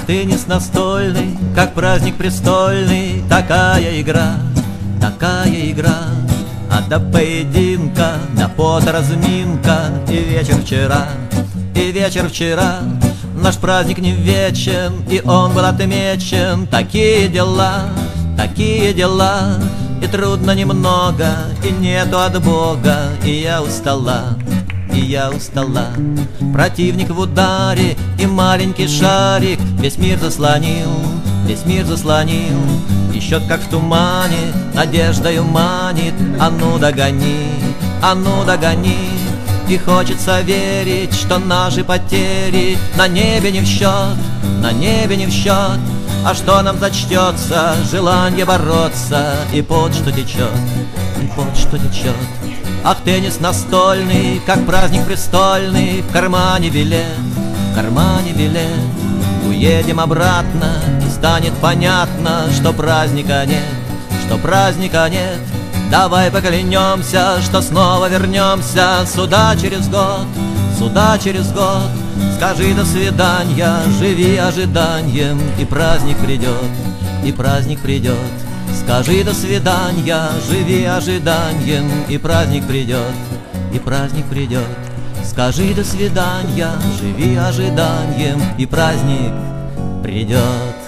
теннис настольный, как праздник престольный, такая игра, такая игра. А до поединка, до пота разминка, и вечер вчера, и вечер вчера. Наш праздник не вечен, и он был отмечен. Такие дела, такие дела. И трудно немного, и нету от Бога. И я устала, и я устала. Противник в ударе, и маленький шарик весь мир заслонил, весь мир заслонил. И счет как в тумане, надеждою манит. А ну догони, а ну догони. И хочется верить, что наши потери на небе не в счет, на небе не в счет. А что нам зачтется, желание бороться, и пот, что течет, и пот, что течет. Ах, теннис настольный, как праздник престольный, в кармане билет, в кармане билет. Уедем обратно, и станет понятно, что праздника нет, что праздника нет. Давай поклянемся, что снова вернемся сюда через год, сюда через год. Скажи до свидания, живи ожиданием, и праздник придет, и праздник придет. Скажи до свидания, живи ожиданием, и праздник придет, и праздник придет. Скажи до свидания, живи ожиданием, и праздник придет.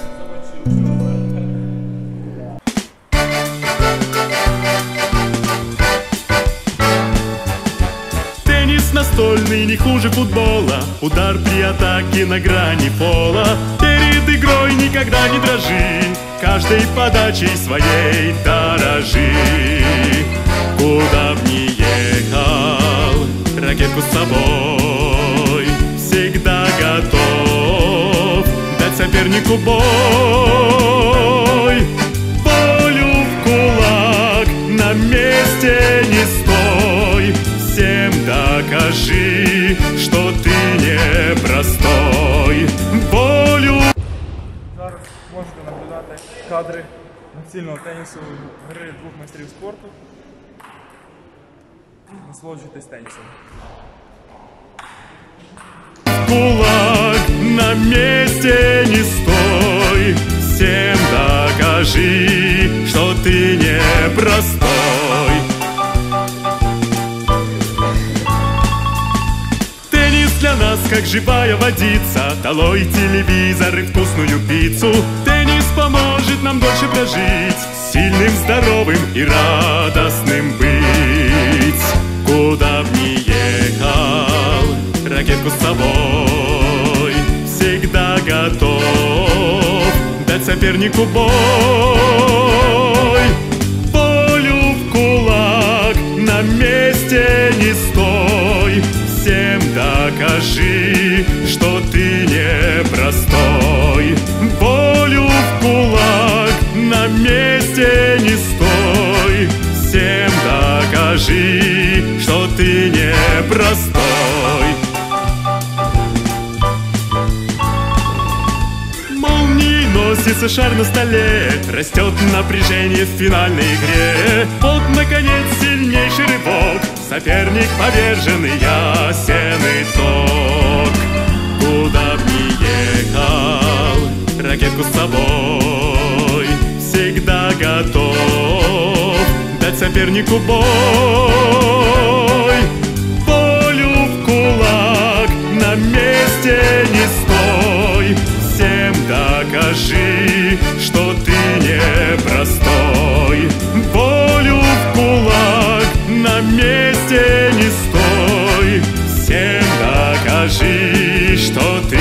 Настольный не хуже футбола, удар при атаке на грани пола. Перед игрой никогда не дрожи, каждой подачей своей дорожи. Куда б ни ехал, ракетку с собой, всегда готов дать сопернику бой. Волю в кулак, на месте не стой. Всем докажи, что ты не простой. Волю. Зараз можете наблюдати кадри настільного тенісу, гри двох майстрів спорту. Насолоджуйтесь тенісом. Кулак, на месте не стой. Всем докажи, что ты не простой. Для нас как живая водица, долой телевизор и вкусную пиццу. Теннис поможет нам дольше прожить, сильным, здоровым и радостным быть. Куда б ни ехал, ракетку с собой, всегда готов дать сопернику бой. Волю в кулак, на месте не стой. Всем докажи, что ты не простой. Волю в кулак, на месте не стой. Всем докажи, что ты не простой. Молнией носится шар на столе, растет напряжение в финальной игре. Вот, наконец, сильнейший рывок, соперник поверженный, ясен итог. Куда б ни ехал, ракетку с собой, всегда готов дать сопернику бой. Волю в кулак, на месте не стой. Всем докажи, что ты не простой. Волю в кулак, на месте не стой. Всем докажи, что ты